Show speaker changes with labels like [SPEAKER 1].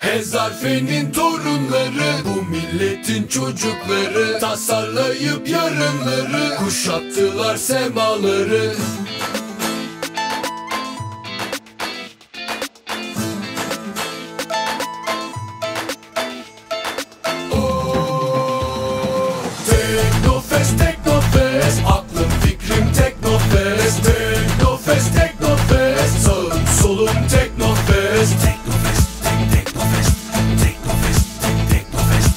[SPEAKER 1] Ezarfe'nin torunları, bu milletin çocukları, tasarlayıp yarınları kuşattılar semaları.